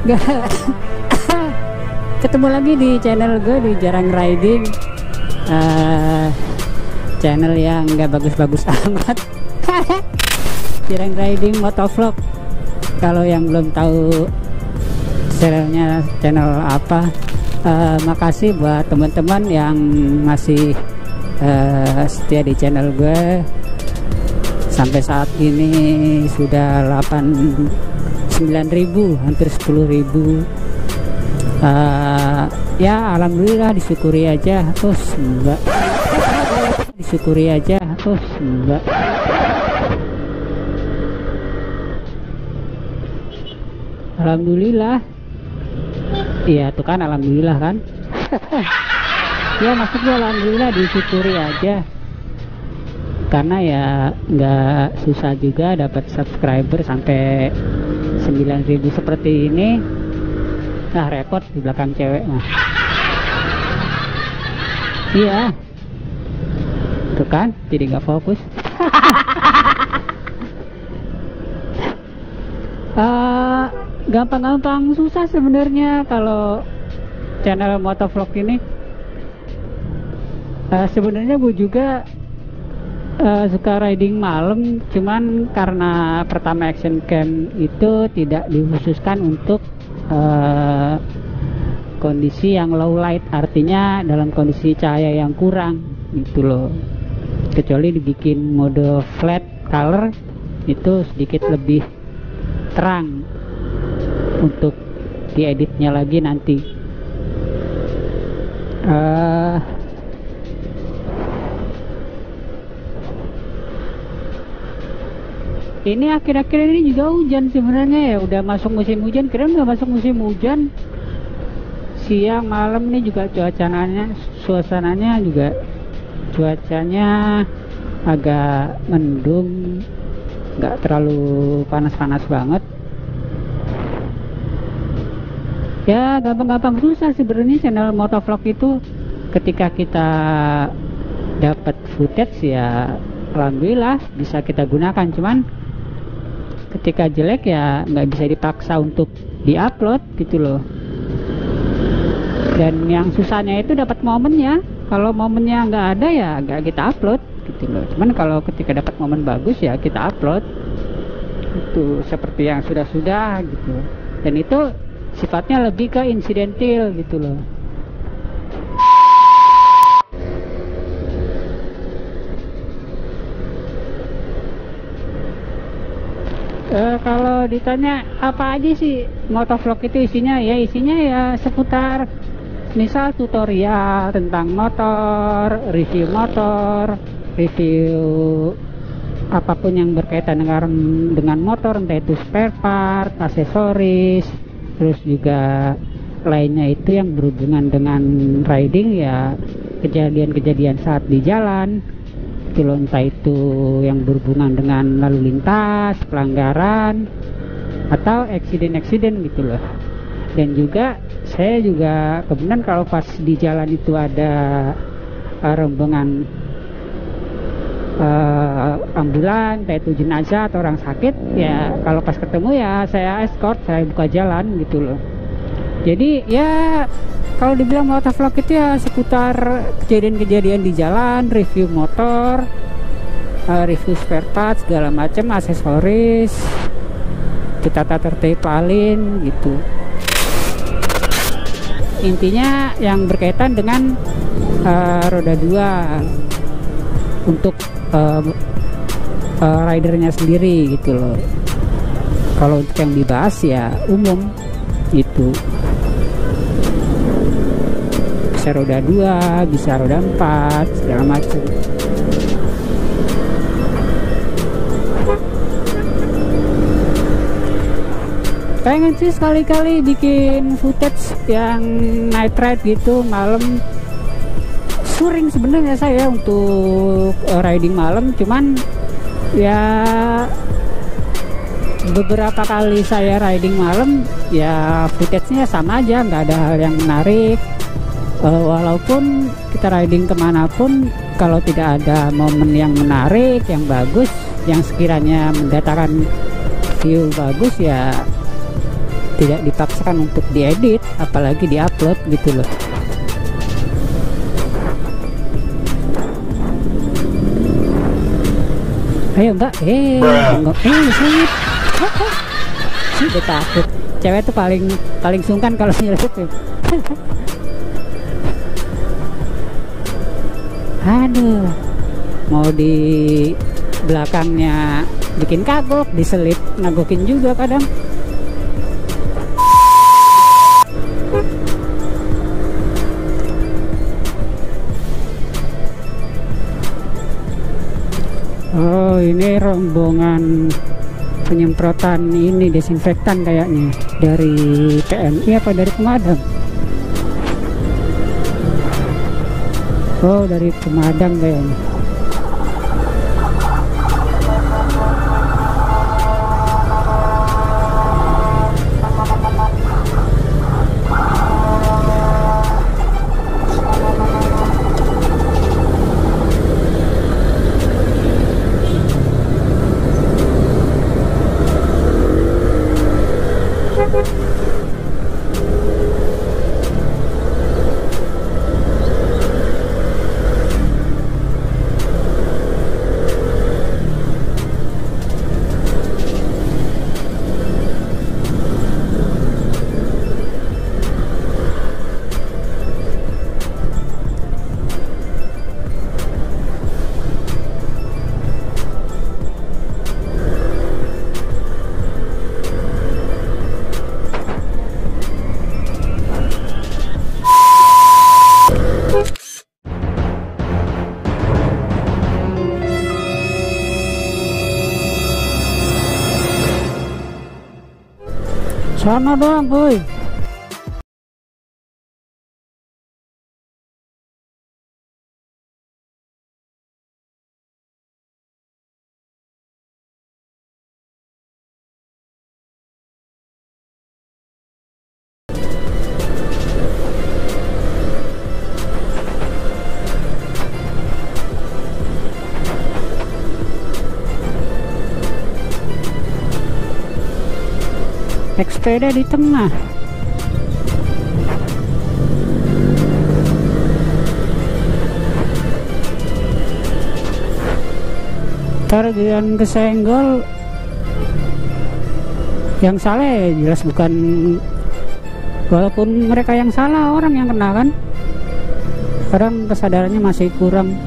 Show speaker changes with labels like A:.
A: Nggak. Ketemu lagi di channel gue di Jarang Riding, channel yang nggak bagus-bagus amat. Jarang Riding Motovlog. Kalau yang belum tahu channelnya channel apa, makasih buat teman-teman yang masih setia di channel gue. Sampai saat ini sudah 9.000, hampir 10.000. Ya alhamdulillah, disyukuri aja. Terus enggak, disyukuri aja. Terus enggak. Alhamdulillah. Iya tuh kan, alhamdulillah kan. Ya maksudnya alhamdulillah, disyukuri aja. Karena ya nggak susah juga dapat subscriber sampai 9.000 seperti ini. Nah, repot di belakang cewek. Nah, iya tuh kan, jadi nggak fokus. Gampang-gampang susah sebenarnya kalau channel motovlog ini. Sebenarnya gue juga suka riding malam, cuman karena pertama action cam itu tidak dikhususkan untuk kondisi yang low light, artinya dalam kondisi cahaya yang kurang gitu loh. Kecuali dibikin mode flat color, itu sedikit lebih terang untuk dieditnya lagi nanti. Ini akhir-akhir ini juga hujan sebenarnya ya, udah masuk musim hujan. Kira nggak masuk musim hujan. Siang malam nih juga suasananya juga cuacanya agak mendung, nggak terlalu panas-panas banget. Ya gampang-gampang susah sebenarnya channel motovlog itu. Ketika kita dapat footage ya alhamdulillah bisa kita gunakan, cuman ketika jelek ya nggak bisa dipaksa untuk diupload gitu loh. Dan yang susahnya itu dapat momennya. Kalau momennya nggak ada ya nggak kita upload gitu loh. Cuman kalau ketika dapat momen bagus ya kita upload. Itu seperti yang sudah-sudah gitu. Dan itu sifatnya lebih ke insidentil gitu loh. Kalau ditanya apa aja sih motovlog itu isinya, ya isinya ya seputar misal tutorial tentang motor, review apapun yang berkaitan dengan motor, entah itu spare part, aksesoris, terus juga lainnya itu yang berhubungan dengan riding ya, kejadian-kejadian saat di jalan gitu loh, entah itu yang berhubungan dengan lalu lintas, pelanggaran, atau eksiden gitu loh. Dan juga saya juga kebetulan kalau pas di jalan itu ada rombongan ambulan, entah itu jenazah atau orang sakit, ya kalau pas ketemu ya saya escort, saya buka jalan gitu loh. Jadi ya kalau dibilang motovlog itu ya seputar kejadian-kejadian di jalan, review motor, review spare part, segala macam, aksesoris, kita tertipalin gitu. Intinya yang berkaitan dengan roda 2 untuk ridernya sendiri gitu loh. Kalau untuk yang dibahas ya umum gitu. Bisa roda 2, bisa roda 4, segala macam. Pengen sih sekali-kali bikin footage yang night ride gitu malam. Sering sebenarnya saya untuk riding malam, cuman ya beberapa kali saya riding malam ya footage-nya sama aja, nggak ada hal yang menarik. Walaupun kita riding kemanapun, kalau tidak ada momen yang menarik, yang bagus, yang sekiranya mendatangkan view bagus ya tidak dipaksakan untuk diedit apalagi diupload gitu loh. Ayo mbak, sip. Sih dia takut. Cewek tuh paling sungkan kalau nyelip. Aduh, mau di belakangnya bikin kagok, diselip ngagokin juga kadang. Oh, ini rombongan penyemprotan ini desinfektan kayaknya dari PMI apa dari pemadam? Oh, dari pemadam kayaknya. Sana doang, boy. Naik sepeda di tengah. Targian kesenggol, yang salah ya jelas bukan, walaupun mereka yang salah, orang yang kena kan. Kadang kesadarannya masih kurang.